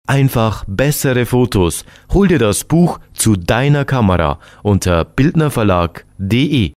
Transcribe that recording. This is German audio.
einfach bessere Fotos. Hol dir das Buch zu deiner Kamera unter bildnerverlag.de.